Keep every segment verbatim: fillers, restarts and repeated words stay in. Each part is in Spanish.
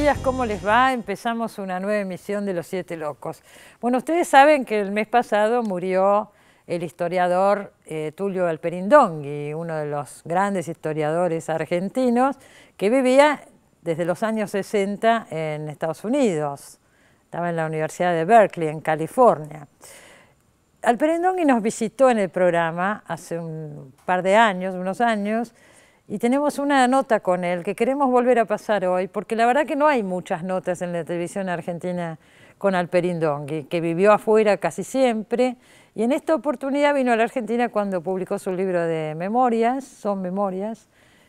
días, ¿cómo les va? Empezamos una nueva emisión de Los Siete Locos. Bueno, ustedes saben que el mes pasado murió el historiador eh, Tulio Alperindongui, uno de los grandes historiadores argentinos que vivía desde los años sesenta en Estados Unidos. Estaba en la Universidad de Berkeley, en California. Alperindongui nos visitó en el programa hace un par de años, unos años, y tenemos una nota con él que queremos volver a pasar hoy, porque la verdad que no hay muchas notas en la televisión argentina con Alperindongui, que vivió afuera casi siempre, y en esta oportunidad vino a la Argentina cuando publicó su libro de memorias, Son Memorias,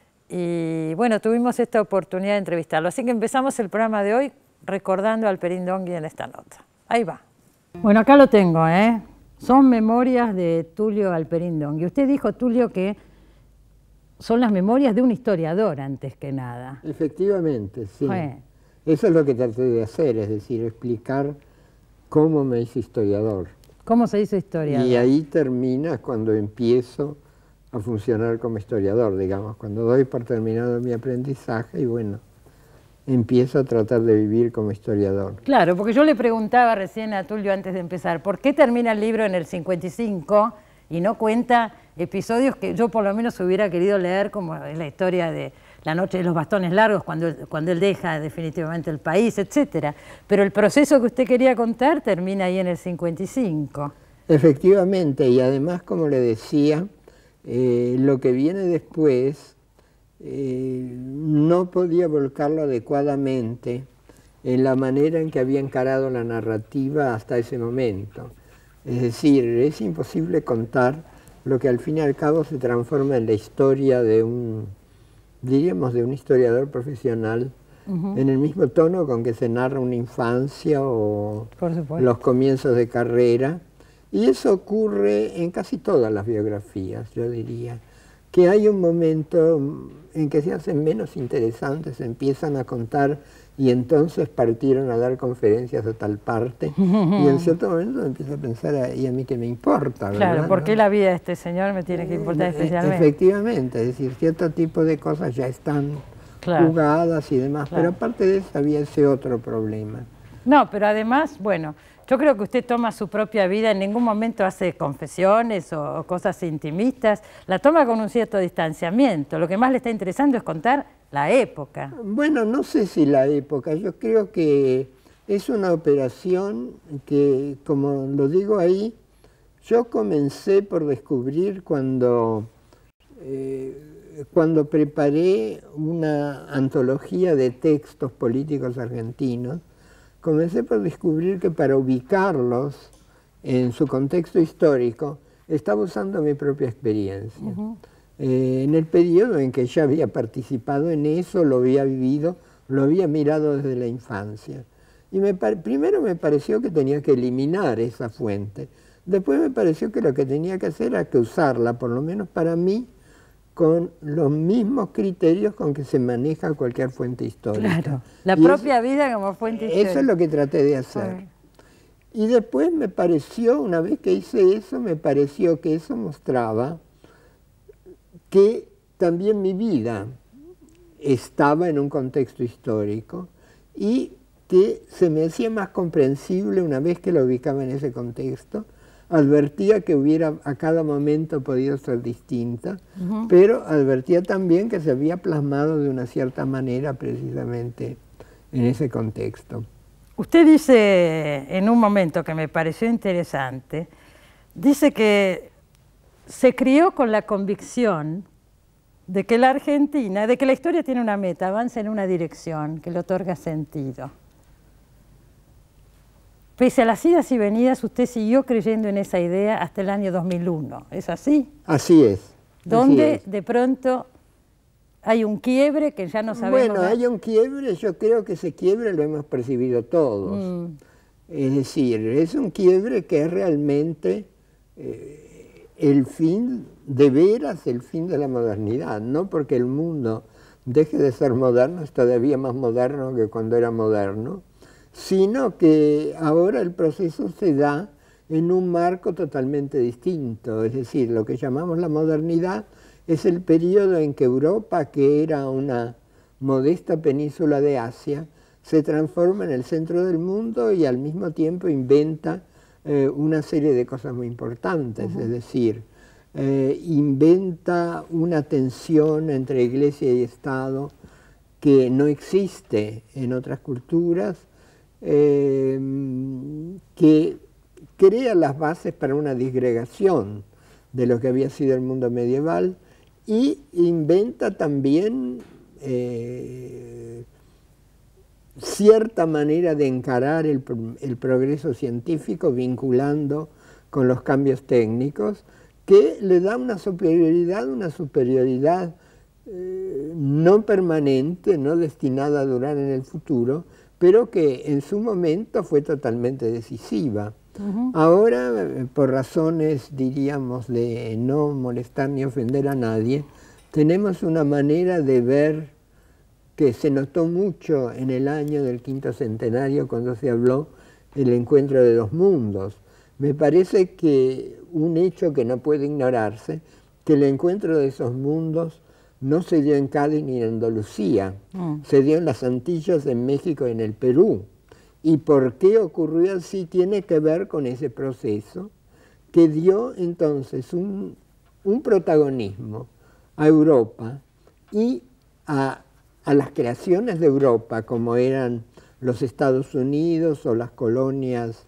y bueno, tuvimos esta oportunidad de entrevistarlo. Así que empezamos el programa de hoy recordando a Alperindongui en esta nota. Ahí va. Bueno, acá lo tengo, ¿eh? Son memorias de Tulio Alperindongui. Usted dijo, Tulio, que son las memorias de un historiador antes que nada. Efectivamente, sí. Bueno. Eso es lo que traté de hacer, es decir, explicar cómo me hice historiador. ¿Cómo se hizo historiador? Y ahí termina cuando empiezo a funcionar como historiador, digamos, cuando doy por terminado mi aprendizaje y bueno, empiezo a tratar de vivir como historiador. Claro, porque yo le preguntaba recién a Tulio antes de empezar, ¿por qué termina el libro en el cincuenta y cinco y no cuenta episodios que yo por lo menos hubiera querido leer, como la historia de La Noche de los Bastones Largos, cuando, cuando él deja definitivamente el país, etcétera? Pero el proceso que usted quería contar termina ahí en el cincuenta y cinco. Efectivamente, y además, como le decía, eh, lo que viene después eh, no podía volcarlo adecuadamente en la manera en que había encarado la narrativa hasta ese momento. Es decir, es imposible contar lo que al fin y al cabo se transforma en la historia de un, diríamos, de un historiador profesional, uh-huh, en el mismo tono con que se narra una infancia o los comienzos de carrera. Y eso ocurre en casi todas las biografías, yo diría, que hay un momento en que se hacen menos interesantes, se empiezan a contar y entonces partieron a dar conferencias a tal parte, y en cierto momento empiezo a pensar, ¿y a mí qué me importa? ¿Verdad? Claro, ¿por qué ¿no? la vida de este señor me tiene que importar Eh, especialmente? Efectivamente, es decir, cierto tipo de cosas ya están claro, jugadas y demás, claro, pero aparte de eso había ese otro problema. No, pero además, bueno, yo creo que usted toma su propia vida, en ningún momento hace confesiones o, o cosas intimistas, la toma con un cierto distanciamiento. Lo que más le está interesando es contar la época. Bueno, no sé si la época, yo creo que es una operación que, como lo digo ahí, yo comencé por descubrir cuando, eh, cuando preparé una antología de textos políticos argentinos. Comencé por descubrir que para ubicarlos en su contexto histórico estaba usando mi propia experiencia. Uh-huh. eh, en el periodo en que ya había participado en eso, lo había vivido, lo había mirado desde la infancia. Y me primero me pareció que tenía que eliminar esa fuente. Después me pareció que lo que tenía que hacer era que usarla, por lo menos para mí, con los mismos criterios con que se maneja cualquier fuente histórica. Claro, la y propia eso, vida como fuente histórica. Eso es lo que traté de hacer. Ay. Y después me pareció, una vez que hice eso, me pareció que eso mostraba que también mi vida estaba en un contexto histórico y que se me hacía más comprensible una vez que lo ubicaba en ese contexto. Advertía que hubiera a cada momento podido ser distinta, uh-huh, pero advertía también que se había plasmado de una cierta manera precisamente en ese contexto. Usted dice en un momento que me pareció interesante, dice que se crió con la convicción de que la Argentina, de que la historia tiene una meta, avanza en una dirección que le otorga sentido. Pese a las idas y venidas, usted siguió creyendo en esa idea hasta el año dos mil uno, ¿es así? Así es. Donde así es. de pronto hay un quiebre que ya no sabemos... Bueno, hay un quiebre, yo creo que ese quiebre lo hemos percibido todos. Mm. Es decir, es un quiebre que es realmente eh, el fin, de veras, el fin de la modernidad. No porque el mundo deje de ser moderno, es todavía más moderno que cuando era moderno, sino que ahora el proceso se da en un marco totalmente distinto. Es decir, lo que llamamos la modernidad es el periodo en que Europa, que era una modesta península de Asia, se transforma en el centro del mundo y al mismo tiempo inventa eh, una serie de cosas muy importantes, uh-huh. es decir, eh, inventa una tensión entre Iglesia y Estado que no existe en otras culturas, eh, que crea las bases para una disgregación de lo que había sido el mundo medieval y inventa también eh, cierta manera de encarar el, el progreso científico vinculando con los cambios técnicos, que le da una superioridad, una superioridad eh, no permanente, no destinada a durar en el futuro, pero que en su momento fue totalmente decisiva. Uh-huh. Ahora, por razones, diríamos, de no molestar ni ofender a nadie, tenemos una manera de ver que se notó mucho en el año del quinto centenario cuando se habló del encuentro de dos mundos. Me parece que un hecho que no puede ignorarse, que el encuentro de esos mundos no se dio en Cádiz ni en Andalucía, mm. se dio en las Antillas, en México y en el Perú. ¿Y por qué ocurrió así? Tiene que ver con ese proceso que dio entonces un, un protagonismo a Europa y a, a las creaciones de Europa, como eran los Estados Unidos o las colonias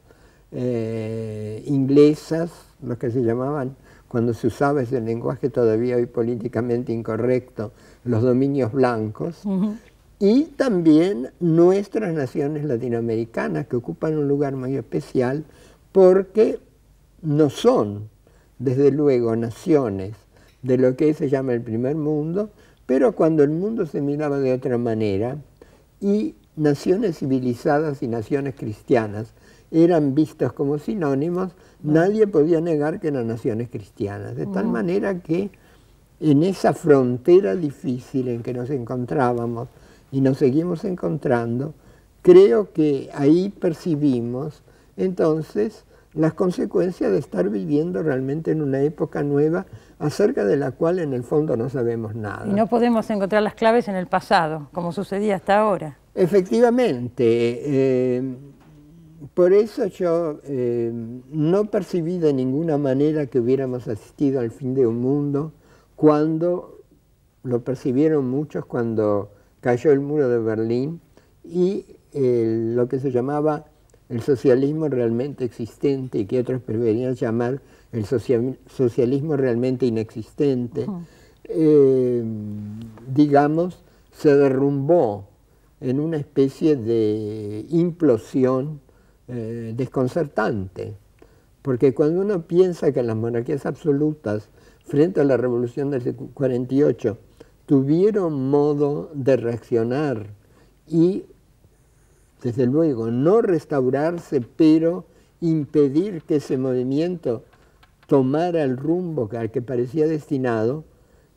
eh, inglesas, los que se llamaban, cuando se usaba ese lenguaje todavía hoy políticamente incorrecto, los dominios blancos, uh-huh. y también nuestras naciones latinoamericanas, que ocupan un lugar muy especial porque no son, desde luego, naciones de lo que se llama el primer mundo, pero cuando el mundo se miraba de otra manera y naciones civilizadas y naciones cristianas eran vistos como sinónimos, no. nadie podía negar que eran naciones cristianas, de tal no. manera que en esa frontera difícil en que nos encontrábamos y nos seguimos encontrando, creo que ahí percibimos entonces las consecuencias de estar viviendo realmente en una época nueva acerca de la cual en el fondo no sabemos nada. Y no podemos encontrar las claves en el pasado, como sucedía hasta ahora. Efectivamente, eh, por eso yo eh, no percibí de ninguna manera que hubiéramos asistido al fin de un mundo, cuando lo percibieron muchos cuando cayó el muro de Berlín y eh, lo que se llamaba el socialismo realmente existente y que otros preferían llamar el social, socialismo realmente inexistente, uh-huh. eh, digamos, se derrumbó en una especie de implosión eh, desconcertante. Porque cuando uno piensa que las monarquías absolutas, frente a la revolución del cuarenta y ocho, tuvieron modo de reaccionar y, desde luego, no restaurarse, pero impedir que ese movimiento tomara el rumbo al que parecía destinado,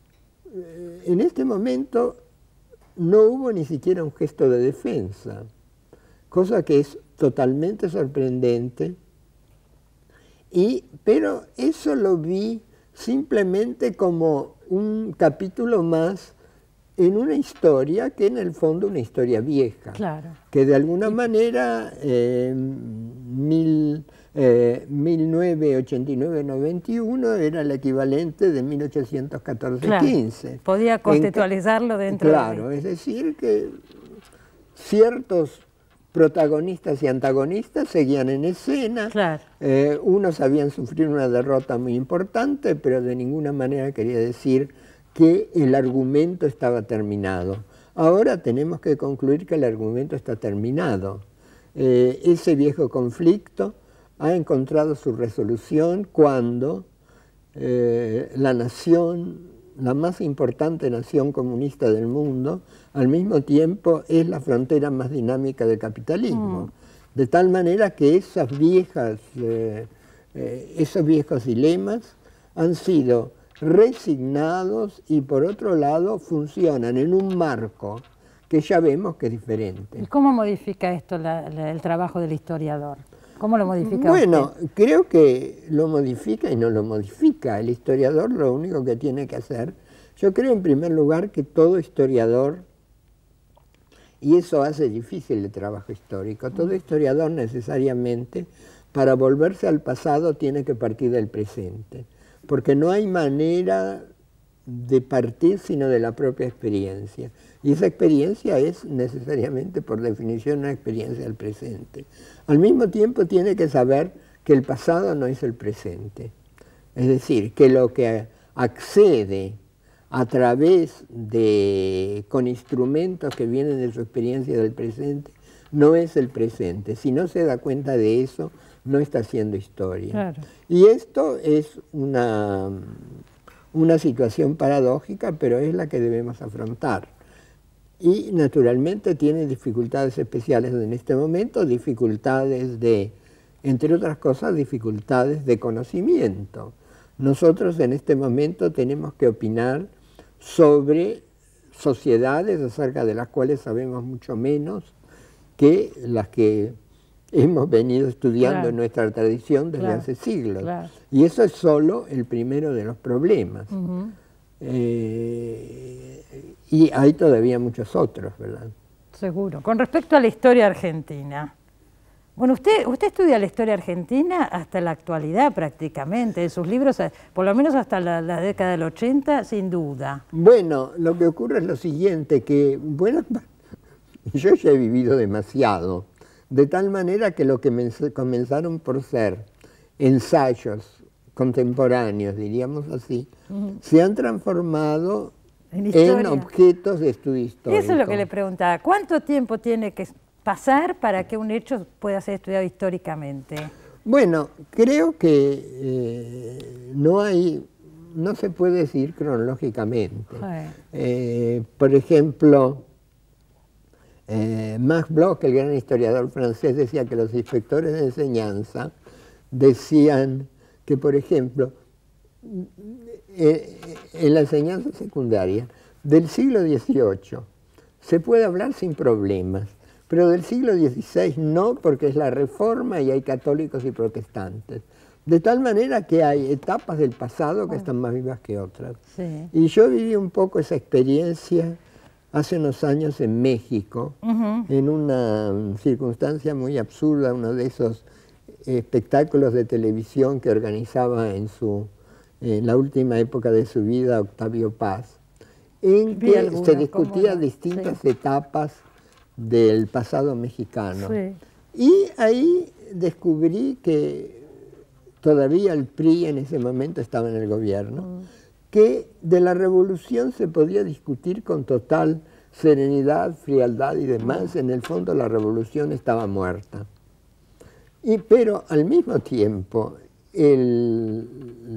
en este momento no hubo ni siquiera un gesto de defensa, cosa que es totalmente sorprendente, y, pero eso lo vi simplemente como un capítulo más en una historia que en el fondo una historia vieja, claro. que de alguna manera eh, mil, eh, mil novecientos ochenta y nueve noventa y uno era el equivalente de mil ochocientos catorce quince. Claro. Podía contextualizarlo dentro claro, de... es decir, que ciertos protagonistas y antagonistas seguían en escena, claro. eh, unos habían sufrido una derrota muy importante, pero de ninguna manera quería decir que el argumento estaba terminado. Ahora tenemos que concluir que el argumento está terminado. Eh, ese viejo conflicto ha encontrado su resolución cuando eh, la nación, la más importante nación comunista del mundo, al mismo tiempo es la frontera más dinámica del capitalismo. Mm. De tal manera que esas viejas, eh, eh, esos viejos dilemas han sido resignados y por otro lado funcionan en un marco que ya vemos que es diferente. ¿Y cómo modifica esto la, la, el trabajo del historiador? ¿Cómo lo modifica Bueno, usted? creo que lo modifica y no lo modifica. El historiador lo único que tiene que hacer, yo creo en primer lugar que todo historiador Y eso hace difícil el trabajo histórico. Todo historiador necesariamente, para volverse al pasado, tiene que partir del presente, porque no hay manera de partir sino de la propia experiencia. Y esa experiencia es necesariamente, por definición, una experiencia del presente. Al mismo tiempo tiene que saber que el pasado no es el presente. Es decir, que lo que accede a través de, con instrumentos que vienen de su experiencia del presente, no es el presente. Si no se da cuenta de eso, no está haciendo historia. Claro. Y esto es una, una situación paradójica, pero es la que debemos afrontar. Y naturalmente tiene dificultades especiales en este momento, dificultades de, entre otras cosas, dificultades de conocimiento. Nosotros en este momento tenemos que opinar sobre sociedades acerca de las cuales sabemos mucho menos que las que hemos venido estudiando claro. en nuestra tradición desde claro. hace siglos. Claro. Y eso es solo el primero de los problemas. Uh-huh. eh, y hay todavía muchos otros, ¿verdad? Seguro. Con respecto a la historia argentina, bueno, usted, usted estudia la historia argentina hasta la actualidad prácticamente, en sus libros, por lo menos hasta la, la década del ochenta, sin duda. Bueno, lo que ocurre es lo siguiente, que, bueno, yo ya he vivido demasiado, de tal manera que lo que comenzaron por ser ensayos contemporáneos, diríamos así, uh-huh. se han transformado en, en objetos de estudio histórico. Eso es lo que le preguntaba, ¿cuánto tiempo tiene que pasar para que un hecho pueda ser estudiado históricamente? Bueno, creo que eh, no hay, no se puede decir cronológicamente. Eh, por ejemplo, eh, Max Bloch, el gran historiador francés, decía que los inspectores de enseñanza decían que, por ejemplo, eh, en la enseñanza secundaria del siglo dieciocho se puede hablar sin problemas, pero del siglo dieciséis no, porque es la Reforma y hay católicos y protestantes. De tal manera que hay etapas del pasado que están más vivas que otras. Sí. Y yo viví un poco esa experiencia hace unos años en México, uh-huh. en una circunstancia muy absurda, uno de esos espectáculos de televisión que organizaba en, su, en la última época de su vida Octavio Paz, en que alguna, se discutían distintas sí. etapas del pasado mexicano. Sí. Y ahí descubrí que todavía el P R I en ese momento estaba en el gobierno, mm. que de la revolución se podía discutir con total serenidad, frialdad y demás. Mm. En el fondo la revolución estaba muerta. Y, pero al mismo tiempo, el,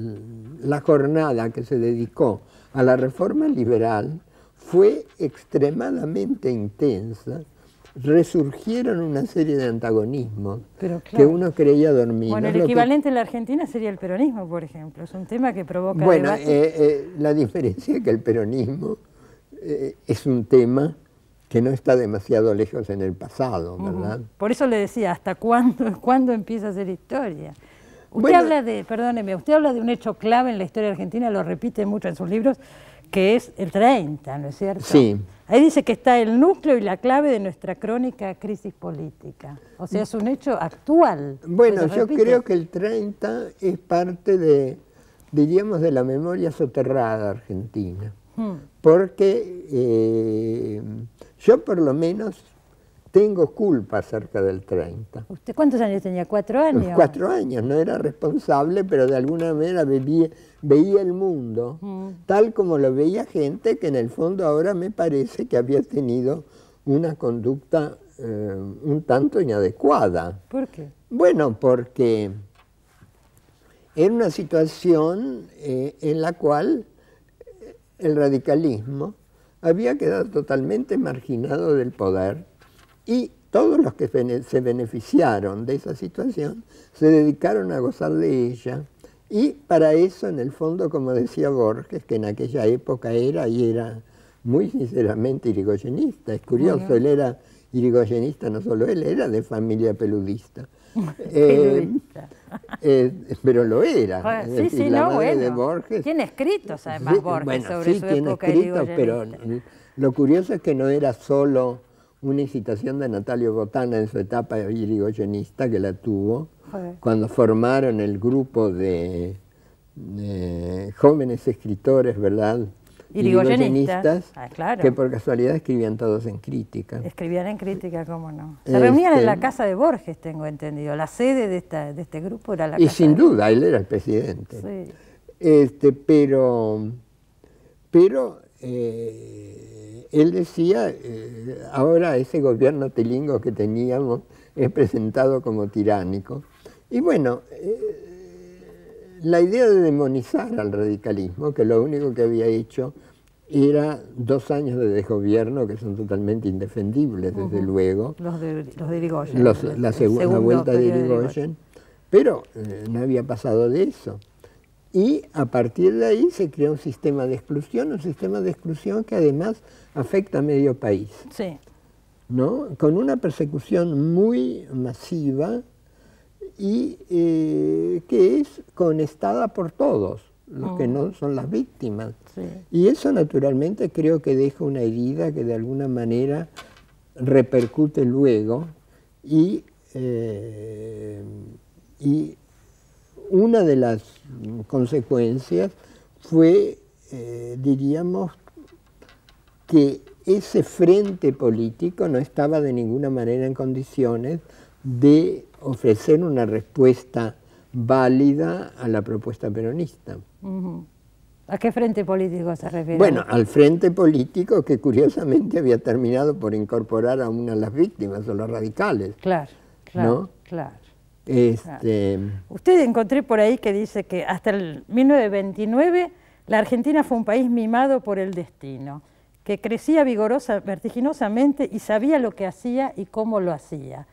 la jornada que se dedicó a la reforma liberal fue extremadamente intensa. Resurgieron una serie de antagonismos Pero, claro. que uno creía dormir. Bueno, el equivalente que... en la Argentina sería el peronismo, por ejemplo. Es un tema que provoca Bueno, debate. eh, eh, la diferencia es que el peronismo eh, es un tema que no está demasiado lejos en el pasado, ¿verdad? Uh-huh. Por eso le decía, ¿hasta cuándo, cuándo empieza a ser historia? Usted bueno, habla de, perdóneme, usted habla de un hecho clave en la historia argentina, lo repite mucho en sus libros, que es el treinta, ¿no es cierto? Sí. Ahí dice que está el núcleo y la clave de nuestra crónica crisis política. O sea, es un hecho actual. Bueno, yo creo que el treinta es parte de, diríamos, de la memoria soterrada argentina. Hmm. Porque eh, yo por lo menos tengo culpa acerca del treinta. ¿Usted cuántos años tenía? ¿Cuatro años? Cuatro años, no era responsable, pero de alguna manera veía, veía el mundo mm. tal como lo veía gente que en el fondo ahora me parece que había tenido una conducta eh, un tanto inadecuada. ¿Por qué? Bueno, porque era una situación eh, en la cual el radicalismo había quedado totalmente marginado del poder. Y todos los que se beneficiaron de esa situación se dedicaron a gozar de ella. Y para eso, en el fondo, como decía Borges, que en aquella época era y era muy sinceramente irigoyenista. Es curioso, bueno. él era irigoyenista, no solo él, era de familia peludista. eh, eh, pero lo era. Bueno, sí, decir, sí, la no, bueno. de Borges, tiene escritos, además, sí, Borges, bueno, sobre sí, su tiene época escritos, pero lo curioso es que no era solo una incitación de Natalio Botana en su etapa irigoyenista, que la tuvo, Joder. cuando formaron el grupo de, de jóvenes escritores, ¿verdad? Irigoyenistas, ah, claro. Que por casualidad escribían todos en crítica. Escribían en crítica, cómo no. Se este, reunían en la casa de Borges, tengo entendido. La sede de, esta, de este grupo era la y casa sin de duda, él era el presidente. Sí. Este, pero pero eh, él decía, eh, ahora ese gobierno tilingo que teníamos es presentado como tiránico. Y bueno, eh, la idea de demonizar al radicalismo, que lo único que había hecho era dos años de desgobierno que son totalmente indefendibles, desde uh-huh. luego. Los de, los de Irigoyen. Los, la, el segunda vuelta de Irigoyen. Pero eh, no había pasado de eso. Y a partir de ahí se creó un sistema de exclusión, un sistema de exclusión que además afecta a medio país. Sí. ¿No? Con una persecución muy masiva y eh, que es conestada por todos, los oh. que no son las víctimas. Sí. Y eso naturalmente creo que deja una herida que de alguna manera repercute luego y, eh, y una de las consecuencias fue, eh, diríamos, que ese frente político no estaba de ninguna manera en condiciones de ofrecer una respuesta válida a la propuesta peronista. Uh-huh. ¿A qué frente político se refiere? Bueno, al frente político que curiosamente había terminado por incorporar a una de las víctimas, o los radicales. Claro, claro, ¿no? claro. Este... Usted encontré por ahí que dice que hasta el mil novecientos veintinueve la Argentina fue un país mimado por el destino, que crecía vigorosa, vertiginosamente y sabía lo que hacía y cómo lo hacía.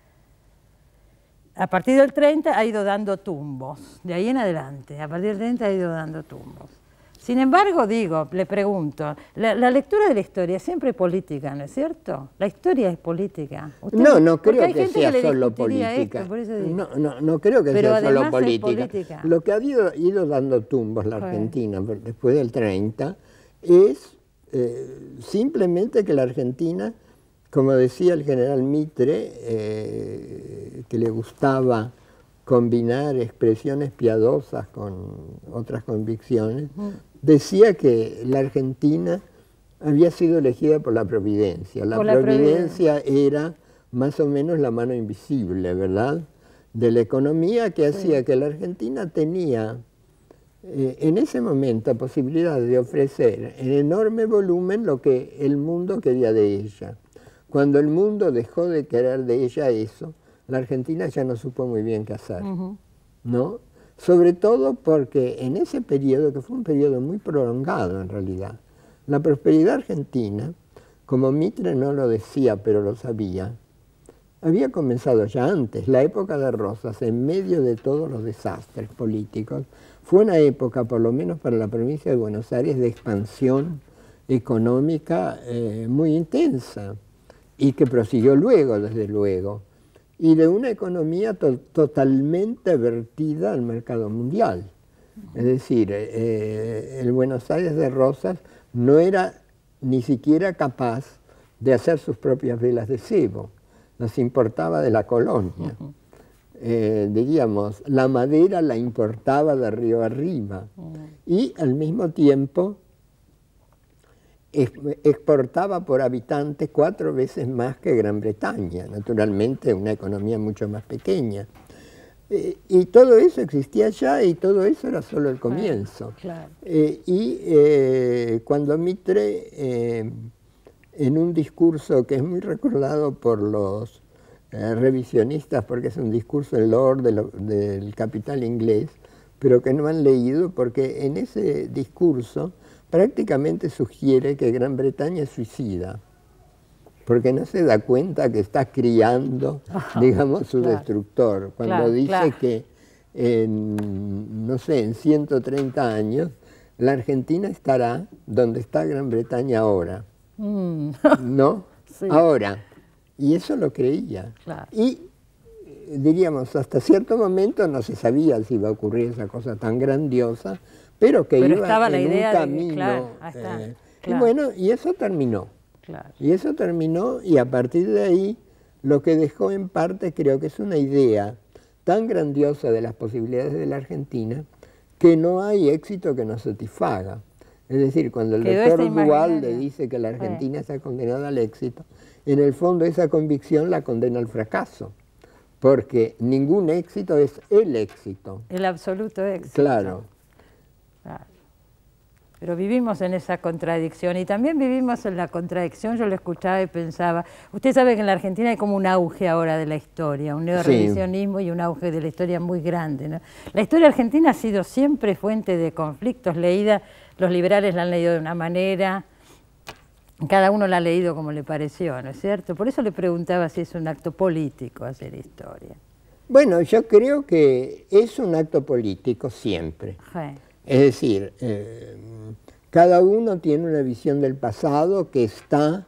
A partir del treinta ha ido dando tumbos, de ahí en adelante, a partir del treinta ha ido dando tumbos. Sin embargo, digo, le pregunto, la, la lectura de la historia es siempre política, ¿no es cierto? La historia es política. Usted, no, no creo que sea que solo política. Esto, no, no, no creo que Pero sea solo política. política. Lo que ha ido, ido dando tumbos la Argentina bueno. después del treinta es eh, simplemente que la Argentina, como decía el general Mitre, eh, que le gustaba combinar expresiones piadosas con otras convicciones, mm. decía que la Argentina había sido elegida por la providencia. La, la providencia, providencia era más o menos la mano invisible, ¿verdad?, de la economía que sí. hacía que la Argentina tenía eh, en ese momento posibilidad de ofrecer en enorme volumen lo que el mundo quería de ella. Cuando el mundo dejó de querer de ella eso, la Argentina ya no supo muy bien qué hacer, uh-huh. ¿no? Sobre todo porque en ese periodo, que fue un periodo muy prolongado en realidad, la prosperidad argentina, como Mitre no lo decía, pero lo sabía, había comenzado ya antes. La época de Rosas, en medio de todos los desastres políticos, fue una época, por lo menos para la provincia de Buenos Aires, de expansión económica eh, muy intensa y que prosiguió luego, desde luego, y de una economía to totalmente vertida al mercado mundial. Es decir, eh, el Buenos Aires de Rosas no era ni siquiera capaz de hacer sus propias velas de cebo, las importaba de la colonia. Uh-huh. eh, diríamos, la madera la importaba de río arriba, uh-huh. y al mismo tiempo exportaba por habitante cuatro veces más que Gran Bretaña, naturalmente una economía mucho más pequeña. Eh, y todo eso existía ya y todo eso era solo el comienzo. Claro. Eh, y eh, cuando Mitre, eh, en un discurso que es muy recordado por los eh, revisionistas, porque es un discurso en loor de lo, del capital inglés, pero que no han leído, porque en ese discurso prácticamente sugiere que Gran Bretaña es suicida, porque no se da cuenta que está criando, oh, digamos, su claro, destructor. Cuando claro, dice claro. que, en, no sé, en ciento treinta años, la Argentina estará donde está Gran Bretaña ahora, mm. ¿no? Sí. Ahora. Y eso lo creía. Claro. Y, diríamos, hasta cierto momento no se sabía si iba a ocurrir esa cosa tan grandiosa, pero que pero iba estaba en la idea un camino. De que, claro, está, eh, claro. Y bueno, y eso terminó. Claro. Y eso terminó, y a partir de ahí, lo que dejó en parte creo que es una idea tan grandiosa de las posibilidades de la Argentina, que no hay éxito que nos satisfaga. Es decir, cuando el Quedó doctor este Duhalde dice que la Argentina está condenada al éxito, en el fondo esa convicción la condena al fracaso, porque ningún éxito es el éxito. El absoluto éxito. Claro. Claro. Pero vivimos en esa contradicción, y también vivimos en la contradicción, yo lo escuchaba y pensaba, usted sabe que en la Argentina hay como un auge ahora de la historia, un neorrevisionismo, sí, y un auge de la historia muy grande, ¿no? La historia argentina ha sido siempre fuente de conflictos, leída, los liberales la han leído de una manera, cada uno la ha leído como le pareció, ¿no es cierto? Por eso le preguntaba si es un acto político hacer historia. Bueno, yo creo que es un acto político siempre. Sí. Es decir, eh, cada uno tiene una visión del pasado que está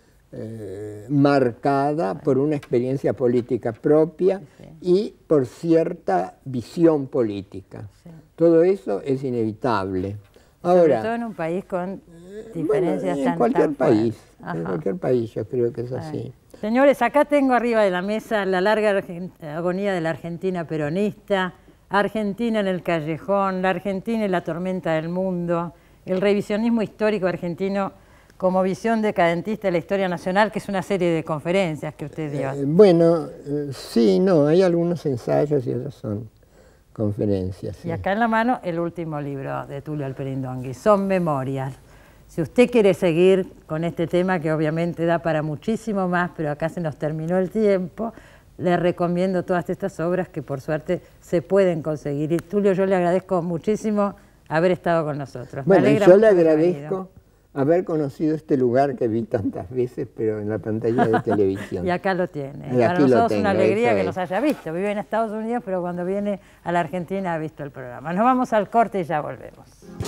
eh, marcada por una experiencia política propia, sí, y por cierta visión política. Sí. Todo eso es inevitable. Ahora, sobre todo en un país con diferencias bueno, tan en cualquier tan país, Ajá. en cualquier país yo creo que es así. Señores, acá tengo arriba de la mesa la larga agonía de la Argentina peronista, Argentina en el callejón, la Argentina y la tormenta del mundo, el revisionismo histórico argentino como visión decadentista de la historia nacional, que es una serie de conferencias que usted dio. Eh, bueno, eh, sí, no, hay algunos ensayos y otros son conferencias. Sí. Y acá en la mano el último libro de Tulio Alperindongui, Son Memorias. Si usted quiere seguir con este tema, que obviamente da para muchísimo más, pero acá se nos terminó el tiempo, le recomiendo todas estas obras que por suerte se pueden conseguir. Y Tulio, yo le agradezco muchísimo haber estado con nosotros. Bueno, yo le agradezco haber conocido este lugar que vi tantas veces, pero en la pantalla de televisión. Y acá lo tiene. Y Para nosotros es una tengo, alegría que es. nos haya visto. Vive en Estados Unidos, pero cuando viene a la Argentina ha visto el programa. Nos vamos al corte y ya volvemos.